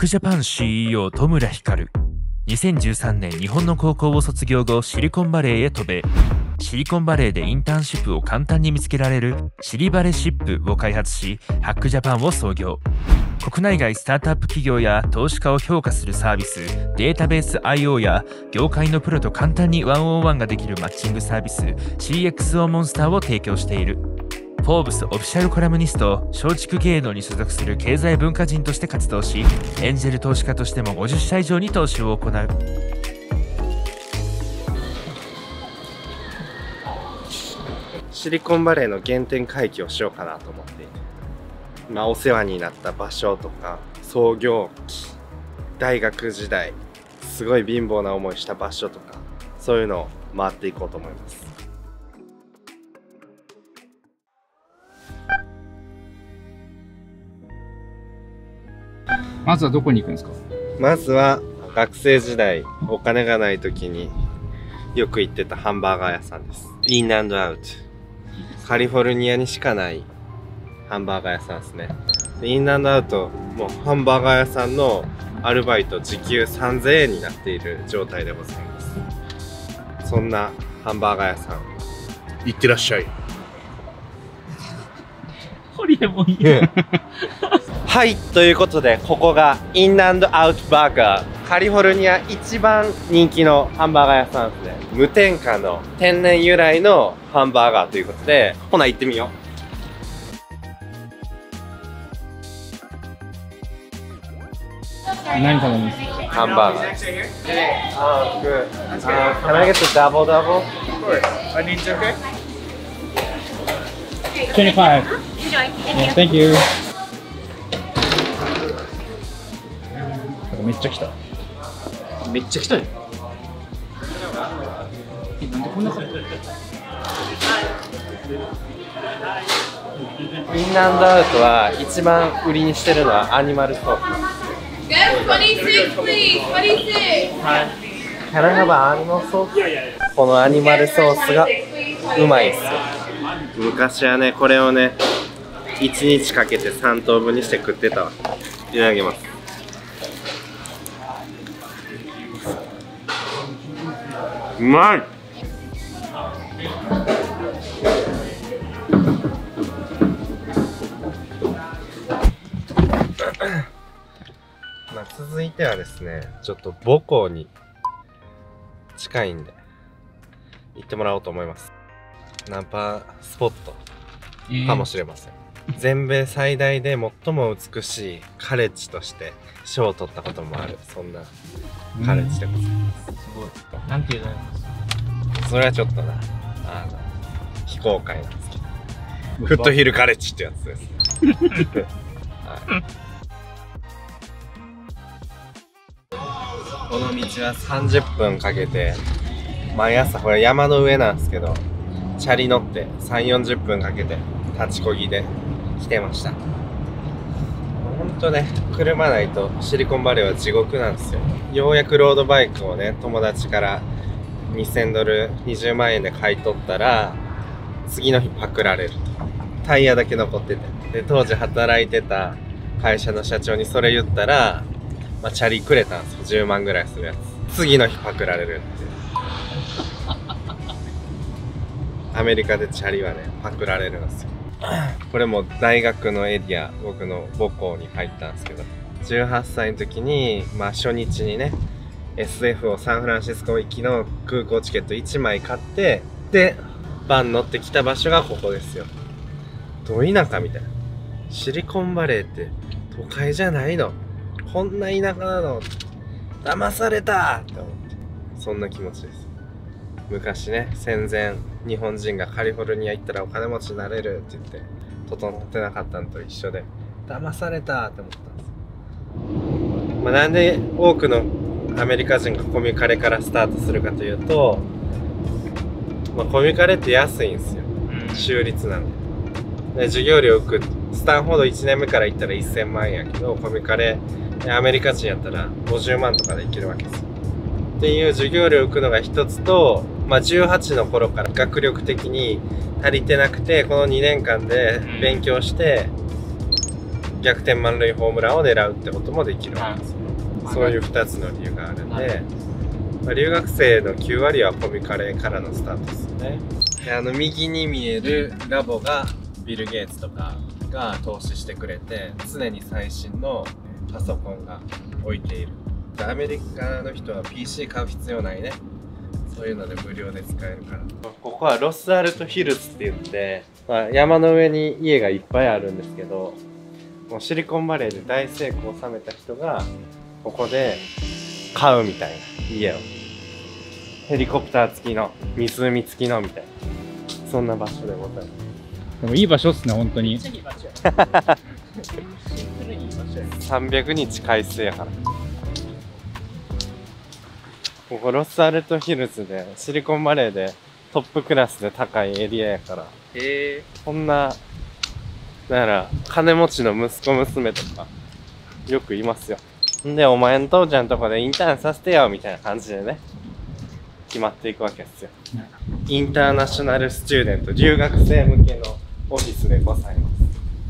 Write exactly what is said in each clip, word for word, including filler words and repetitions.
クジャパン シーイーオー 戸村光。にせんじゅうさんねん日本の高校を卒業後シリコンバレーへ渡米。シリコンバレーでインターンシップを簡単に見つけられるシリバレシップを開発し、ハックジャパンを創業。国内外スタートアップ企業や投資家を評価するサービス、データベース アイオー や業界のプロと簡単にワンオンワンができるマッチングサービス シーエックスオー モンスターを提供している。フォーブスオフィシャルコラムニスト、松竹芸能に所属する経済文化人として活動し、エンジェル投資家としてもごじゅっしゃ以上に投資を行う。 シリコンバレーの原点回帰をしようかなと思っていて、まあ、お世話になった場所とか創業期、大学時代すごい貧乏な思いした場所とか、そういうのを回っていこうと思います。 まずはどこに行くんですか？ まずは学生時代お金がない時によく行ってたハンバーガー屋さんです。インアンドアウト、カリフォルニアにしかないハンバーガー屋さんですね。でインアンドアウトもうハンバーガー屋さんのアルバイト時給さんぜんえんになっている状態でございます。そんなハンバーガー屋さん行ってらっしゃい。 ホリエモンいいはい、ということでここがインアンドアウトバーガー、カリフォルニア一番人気のハンバーガー屋さんですね。無添加の天然由来のハンバーガーということで、ほな行ってみよう。 何頼むんですか？ ハンバーガー。あ、good. Can I get the double double? Of course. Onions okay? twenty-five. Enjoy. Yeah, thank you. めっちゃ来た。 めっちゃ来たよ。え、なんでこんなかった？ インアンドアウトは一番売りにしてるのはアニマルソース。 twenty-six, please. twenty-six. Can I have an animal sauce? このアニマルソースがうまいっすよ。昔はね、これをね、いちにちかけてさんとうぶんにして食ってたわ。いただきます。うまい。まあ続いてはですね、ちょっと母校に近いんで行ってもらおうと思います。ナンパスポットかもしれません。えー、全米最大で最も美しいカレッジとして賞を取ったこともある、そんなカレッジでございます。 すごい。なんていうの？ それはちょっとな、あの非公開なんですけど、フットヒルカレッジってやつです。はい、この道はさんじゅっぷんかけて、毎朝これ山の上なんですけど、チャリ乗ってさんじゅうよんじゅっぷんかけて立ちこぎで来てました。ほんとね、車ないとシリコンバレーは地獄なんですよ。ようやくロードバイクをね、友達からにせんドルにじゅうまんえんで買い取ったら、次の日パクられると。タイヤだけ残ってて、で当時働いてた会社の社長にそれ言ったら、まあ、チャリくれたんですよ。じゅうまんぐらいするやつ。次の日パクられるって。アメリカでチャリはね、パクられるんですよ。これも大学のエリア、僕の母校に入ったんですけど、じゅうはっさいの時に、まあ初日にね、エスエフ をサンフランシスコ行きの空港チケットいちまい買って、で、バン乗ってきた場所がここですよ。ど田舎みたいな。シリコンバレーって都会じゃないの？こんな田舎なの？騙されたって思って。そんな気持ちです。昔ね、戦前、日本人がカリフォルニア行ったらお金持ちになれるって言って、整ってなかったのと一緒で、騙されたって思ったんです。まあ、なんで多くのアメリカ人がコミカレからスタートするかというと、まあ、コミカレって安いんですよ。州立なんで。で授業料浮く、スタンフォードいちねんめから行ったらせんまんえんやけど、コミカレアメリカ人やったらごじゅうまんとかで行けるわけですよ。っていう授業料浮くのが一つと、まあ、じゅうはちの頃から学力的に足りてなくて、このにねんかんで勉強して逆転満塁ホームランを狙うってこともできるわけですよ。そういうふたつの理由があるんで、まあ、留学生のきゅうわりはコミカレからのスタートですよね。であの右に見えるラボがビル・ゲイツとかが投資してくれて、常に最新のパソコンが置いている。アメリカの人は ピーシー 買う必要ないね。そういうので無料で使えるから。ここはロスアルトヒルズって言って、まあ、山の上に家がいっぱいあるんですけど、もうシリコンバレーで大成功を収めた人がここで買うみたいな家を。ヘリコプター付きの、湖付きのみたいな、そんな場所でございます。 でもいい場所っすね、本当に。 さんびゃくにち快晴やから。ここロスアルトヒルズでシリコンバレーでトップクラスで高いエリアやから、 へえ。 こんなだから金持ちの息子娘とかよくいますよ。んでお前の父ちゃんとこでインターンさせてよみたいな感じでね、決まっていくわけですよ。インターナショナルスチューデント、留学生向けのオフィスでございます。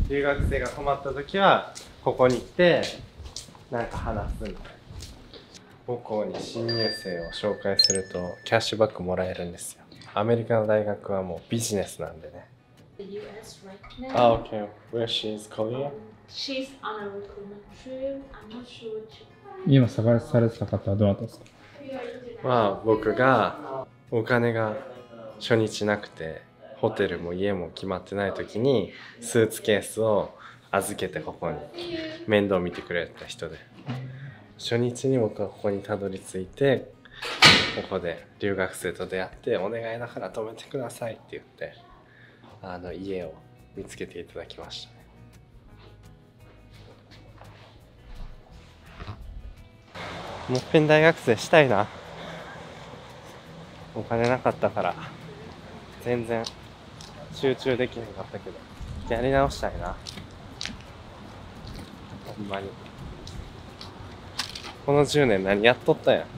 留学生が泊まった時はここに来てなんか話すみたいな。母校に新入生を紹介するとキャッシュバックもらえるんですよ。アメリカの大学はもうビジネスなんでね。 the U S right now. Ah, okay. Where she is Korea? She's on a recruitment trip. I'm not sure what she... 今探されてた方はどなたですか？ まあ僕がお金が初日なくてホテルも家も決まってない時にスーツケースを預けてここに面倒見てくれた人で、初日に僕はここにたどり着いて、ここで留学生と出会ってお願いだから泊めてくださいって言ってあの家を見つけていただきましたね。もっぺん大学生したいな。お金なかったから全然集中できなかったけどやり直したいな。ほんまにこのじゅうねん何やっとったや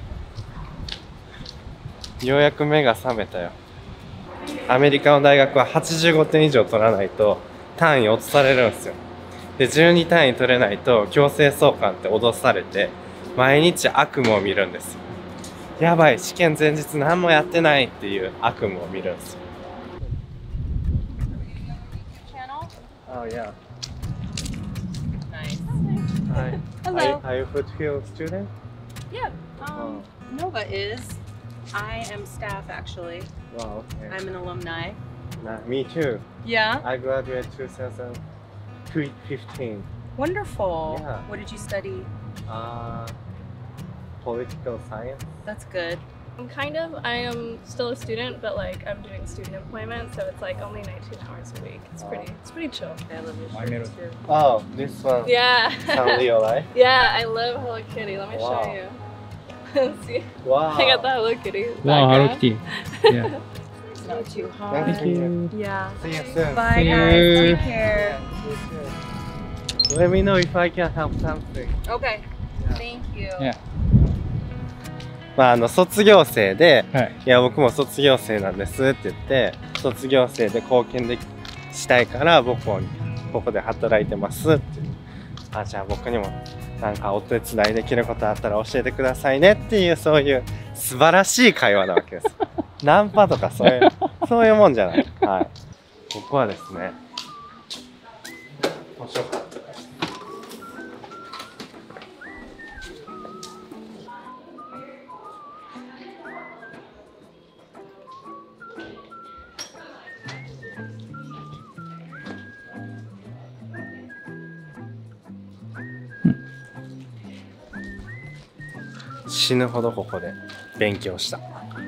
ん。ようやく目が覚めたよ。アメリカの大学ははちじゅうごてん以上取らないと単位落とされるんですよ。でじゅうに単位取れないと強制送還って脅されて毎日悪夢を見るんですよ。やばい、試験前日何もやってないっていう悪夢を見るんですよ。Oh yeah. Nice. Hi. Hello. Are you a Foothill student? Yeah. Um, Nova is. I am staff actually. Wow. Okay. I'm an alumni. Nah, me too. Yeah. I graduated two thousand fifteen. Wonderful. Yeah. What did you study? Uh, political science. That's good. I'm kind of, I am still a student, but like I'm doing student employment, so it's like only nineteen hours a week. It's pretty, it's pretty chill. I love your My shirt middle. too. Oh, this one. Yeah. Sound Leo, right? Yeah, I love Hello Kitty. Let me Wow. show you. See, Wow. I got the Hello Kitty. Wow, Hello background. Kitty. Yeah. It's not too hot. Thank Thank you. Yeah. See you soon. Bye See guys. you. Take care. Let me know if I can help something. Okay. Thank you. Yeah. まああの卒業生で、 はい。 いや僕も卒業生なんですって言って卒業生で貢献できしたいから僕はここで働いてますって。あ、じゃあ僕にもなんかお手伝いできることあったら教えてくださいねっていうそういう素晴らしい会話なわけです。ナンパとかそういうそういうもんじゃない。はい。ここはですね。図書館。死ぬほどここで勉強した。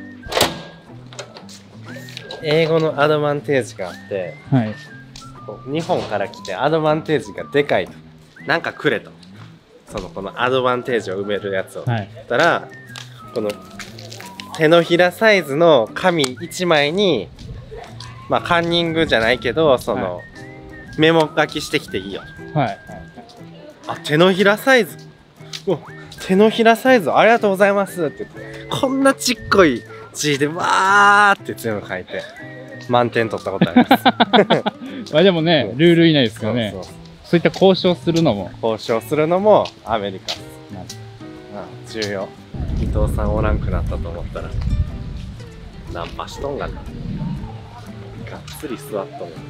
英語のアドバンテージがあって、 はい。 こう日本から来てアドバンテージがでかいと、なんかくれと、そのこのアドバンテージを埋めるやつを、 はい。 だったらこの手のひらサイズの紙いちまいに、まあカンニングじゃないけどその、 はメモ書きしてきていいよ。 はい。 あ、手のひらサイズ。お、手のひらサイズありがとうございますって言って、こんなちっこい字でわーって全部書いて満点取ったことあります。 まあでもね、ルール以内ですからね。 そうそうそういった交渉するのも。 交渉するのもアメリカ。 なるうん、重要。伊藤さんおらんくなったと思ったらナンパしとんがな。がっつり座っとんが。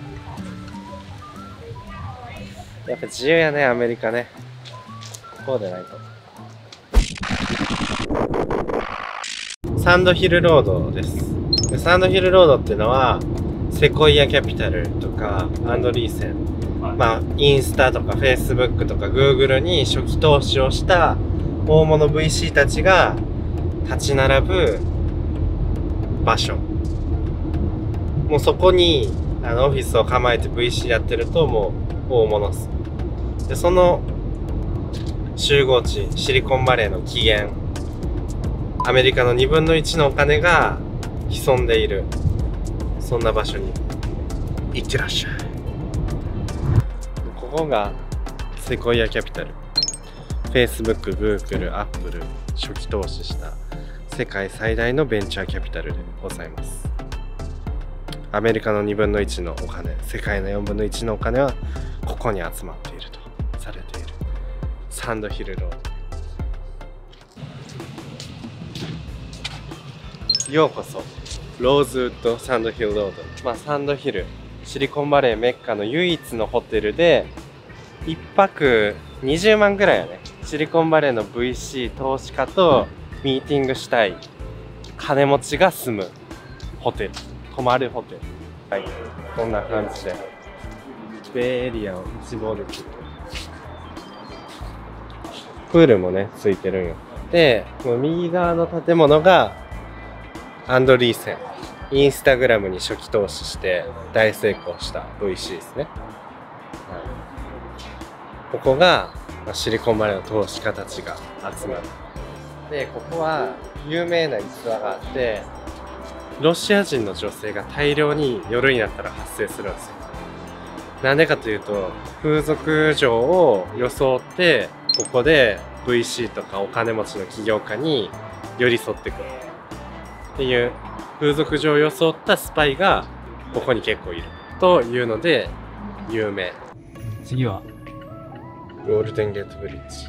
やっぱ自由やね、アメリカね。こうでないと。サンドヒルロードです。でサンドヒルロードっていうのはセコイアキャピタルとかアンドリーセン、まあインスタとかフェイスブックとかグーグルに初期投資をした大物 ブイシー たちが立ち並ぶ場所。もうそこにあのオフィスを構えて ブイシー やってるともう大物っす。でその集合地シリコンバレーの起源、アメリカのにぶんのいちのお金が潜んでいる、そんな場所に行ってらっしゃい。ここがセコイアキャピタル、Facebook、Google、Apple 初期投資した世界最大のベンチャーキャピタルでございます。アメリカのにぶんのいちのお金、世界のよんぶんのいちのお金はここに集まっているとされているサンドヒルロード。ようこそローズウッドサンドヒルロード。まあサンドヒル、シリコンバレーメッカの唯一のホテルでいっぱくにじゅうまんぐらいやね。シリコンバレーの ブイシー 投資家とミーティングしたい金持ちが住むホテル、泊まるホテル。はい、こんな感じでベイエリアを一望できる。プールもねついてるんよ。でこの右側の建物がアンドリーセン、インスタグラムに初期投資して大成功した ブイシー ですね。ここがシリコンバレーの投資家たちが集まる。でここは有名な逸話があって、ロシア人の女性が大量に夜になったら発生するんですよ。なんでかというと風俗嬢を装ってここで ブイシー とかお金持ちの起業家に寄り添ってくるっていう風俗嬢を装ったスパイがここに結構いるというので有名。 次はゴールデンゲートブリッジ。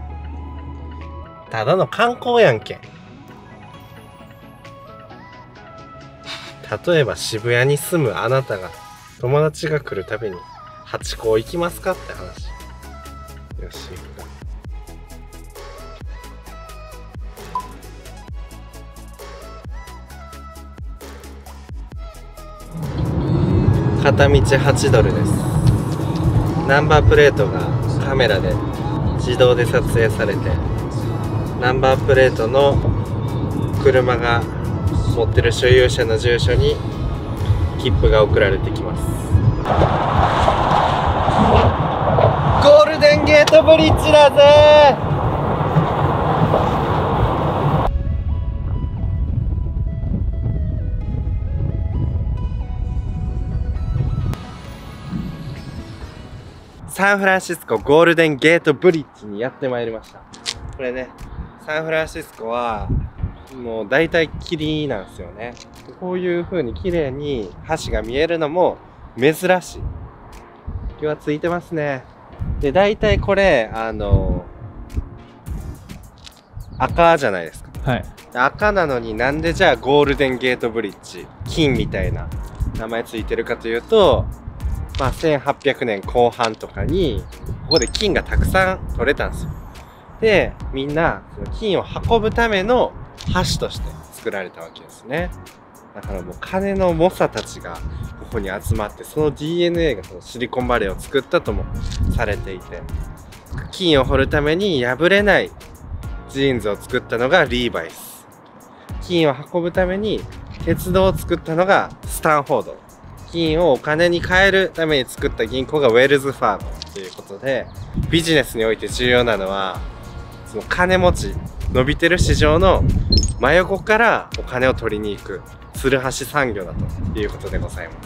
ただの観光やんけ。例えば渋谷に住むあなたが友達が来るたびにハチ公行きますかって話。よし行くか。片道はちドルです。ナンバープレートがカメラで自動で撮影されて、ナンバープレートの車が持ってる所有者の住所に切符が送られてきます。ゴールデンゲートブリッジだぜ。サンフランシスコゴールデンゲートブリッジにやってまいりました。これね、サンフランシスコはもう大体霧なんですよね。こういう風に綺麗に橋が見えるのも珍しい。気はついてますね。で、大体これあの赤じゃないですか。 はい。 赤なのになんでじゃあゴールデンゲートブリッジ、金みたいな名前ついてるかというと、まあせんはっぴゃくねんこう半とかにここで金がたくさん取れたんですよ。で、みんなその金を運ぶための橋として作られたわけですね。だからもう金の猛者たちがここに集まって、その ディーエヌエー がそのシリコンバレーを作ったともされていて、金を掘るために破れないジーンズを作ったのがリーバイス、金を運ぶために鉄道を作ったのがスタンフォード、金をお金に変えるために作った銀行がウェルズファームということで、ビジネスにおいて重要なのはその金持ち、伸びてる市場の真横からお金を取りに行くツルハシ産業だということでございます。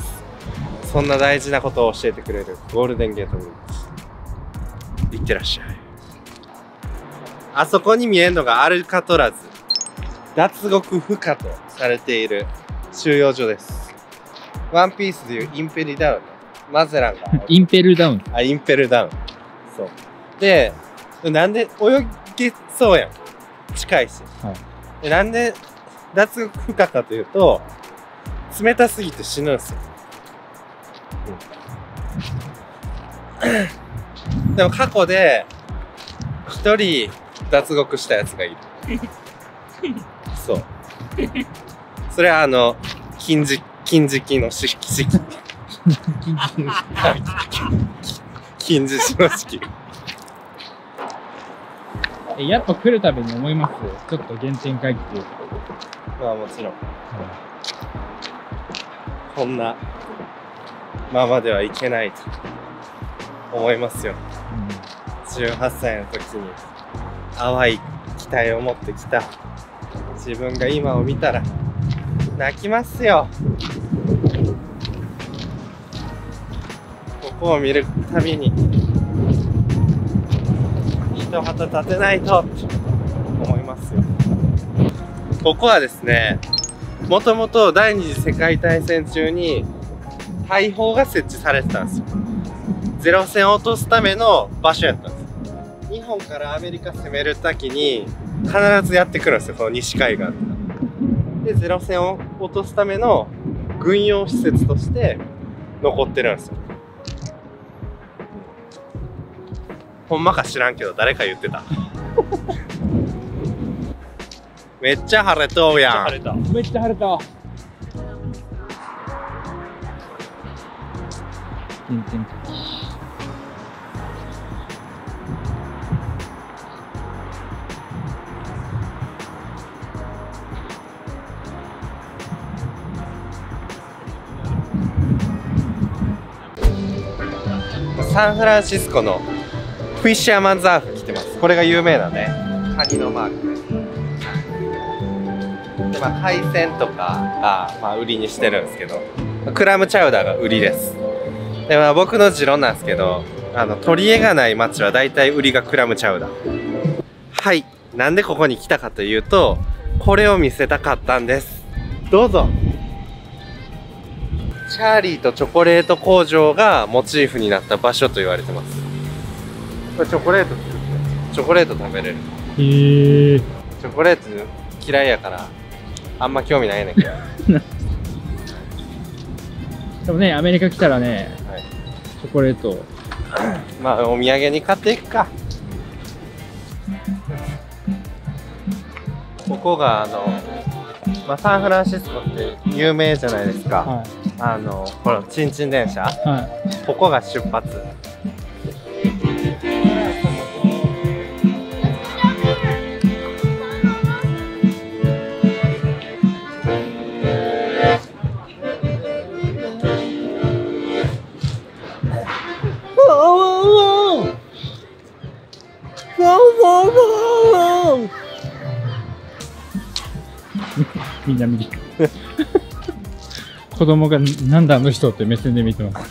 そんな大事なことを教えてくれるゴールデンゲートブリッジ、行ってらっしゃい。あそこに見えるのがアルカトラズ、脱獄不可とされている収容所です。ワンピースでいうインペリダウンマゼランがインペルダウン。 あ、インペルダウン。そう。で、なんで泳げそうやん。近いし。 はいでなんで脱獄不可かというと、冷たすぎて死ぬんすよ。うん、でも過去で、一人脱獄したやつがいる。そう。それはあの、金色、金色の式。金獅子の式。 え、やっぱ来るたびに思います。ちょっと原点回帰っていうか。 まあもちろん。こんなままではいけないと思いますよ。うん、じゅうはっさいの時に淡い期待を持ってきた自分が今を見たら泣きますよ。ここを見るたびに一旗立てないとって思いますよ。ここはですね、もともと第二次世界大戦中に大砲が設置されてたんですよ。ゼロ戦を落とすための場所やったんです。日本からアメリカ攻めるときに必ずやってくるんですよ、この西海岸で。ゼロ戦を落とすための軍用施設として残ってるんですよ。ほんまか知らんけど誰か言ってた。めっちゃ晴れとうやん。 めっちゃ晴れた。原点回帰。 サンフランシスコのフィッシャーマンズアーフ来てます。これが有名なね、カニのマークです。で、まあ、海鮮とかが、まあ、売りにしてるんですけど、クラムチャウダーが売りです。で、まあ、僕の持論なんですけど、あの取り柄がない街は大体売りがクラムチャウダー。はい、なんでここに来たかというと、これを見せたかったんです。どうぞ。チャーリーとチョコレート工場がモチーフになった場所と言われてます。これチョコレート作ってチョコレート食べれる。 へえ。 チョコレート嫌いやからあんま興味ないねんけど。 でもね、アメリカ来たらね、 はい、 チョコレートまあお土産に買っていくか。ここがあの、まあ、サンフランシスコって有名じゃないですか。はい、あのこのチンチン電車、はい、ここが出発。 みんな見て子供がなんだあの人って目線で見てます。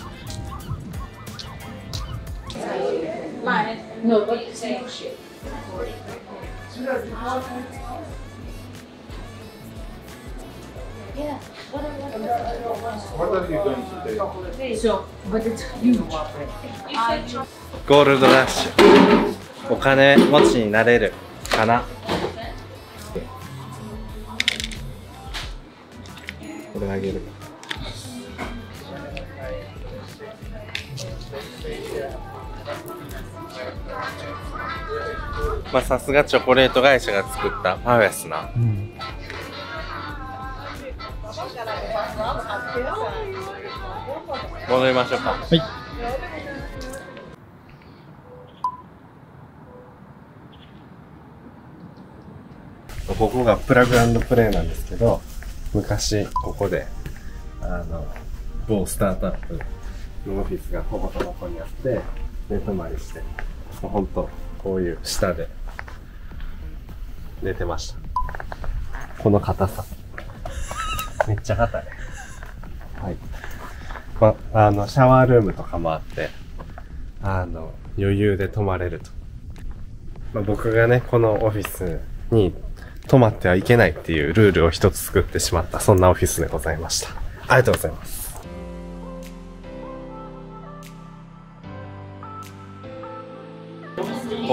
ゴールドラッシュ、お金持ちになれるかな。これあげる。まあさすがチョコレート会社が作ったパフェスな、うん、戻りましょうか。はい。ここがプラグ&プレイなんですけど、昔ここであの某スタートアップのオフィスがこことここにあって寝泊まりして、ほんとこういう下で寝てました。この硬さめっちゃ硬い。はい。ま、あのシャワールームとかもあって、あの余裕で泊まれると。まあ、僕がねこのオフィスに泊まってはいけないっていうルールを一つ作ってしまった、そんなオフィスでございました。ありがとうございます。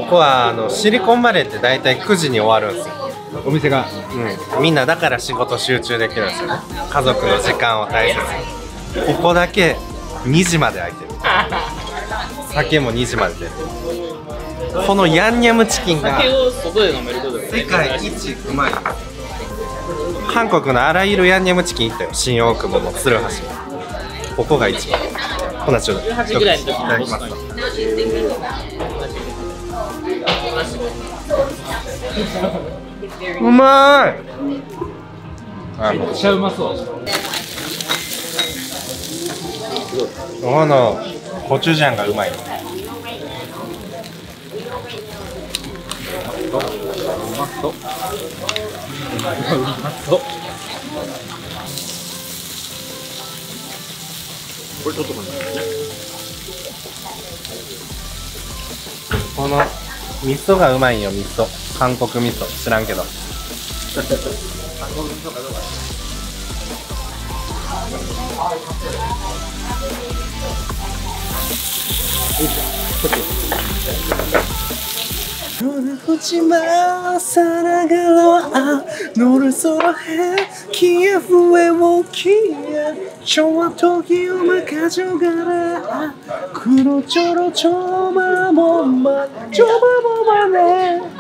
こはあのシリコンバレーって大体くじに終わるんですよ。 お店が。 うん、みんなだから仕事集中できるんですよね。家族の時間を大切に。ここだけにじまで開いてる。酒もにじまで出る。このヤンニャムチキンが酒を外で飲めることが世界一うまい。韓国のあらゆるヤンニャムチキン行ったよ。新大久保も鶴橋も。ここが一番。ほなちょっとじゅうはちぐらいの時いただきます。うまい。あめっちゃうまそう。 このコチュジャンがうまい。 うまそう。うまそう。これちょっと待ってね。 この味噌がうまいよ。味噌、韓国味噌知らんけど。너를 살아가라 너를 썰어해 키예프에 오기에 저와 도기오만 가져가라 그로저로 저마모만 저마모만 해